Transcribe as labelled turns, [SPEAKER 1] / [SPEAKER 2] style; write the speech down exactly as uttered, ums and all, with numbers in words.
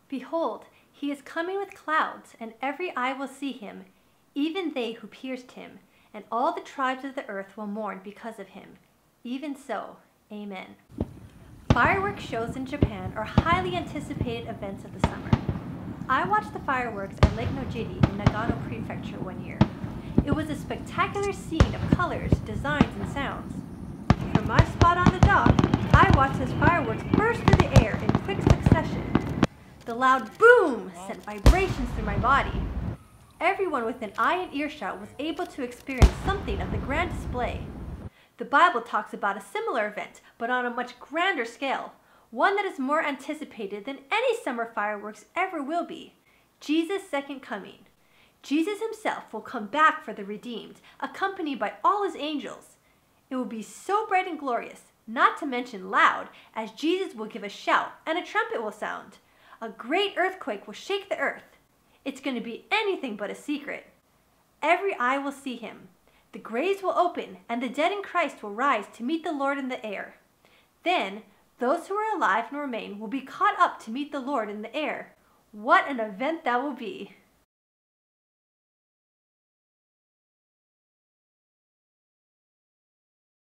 [SPEAKER 1] Behold, he is coming with clouds, and every eye will see him, even they who pierced him, and all the tribes of the earth will mourn because of him. Even so, amen. Fireworks shows in Japan are highly anticipated events of the summer. I watched the fireworks at Lake Nojiri in Nagano Prefecture one year. It was a spectacular scene of colors, designs, and sounds. From my spot on the dock, I watched as fireworks burst through the air in quick succession. The loud boom sent vibrations through my body. Everyone within eye and earshot was able to experience something of the grand display. The Bible talks about a similar event, but on a much grander scale, one that is more anticipated than any summer fireworks ever will be: Jesus' second coming. Jesus himself will come back for the redeemed, accompanied by all his angels. It will be so bright and glorious, not to mention loud, as Jesus will give a shout and a trumpet will sound. A great earthquake will shake the earth. It's going to be anything but a secret. Every eye will see him. The graves will open, and the dead in Christ will rise to meet the Lord in the air. Then, those who are alive and remain will be caught up to meet the Lord in the air. What an event that will be!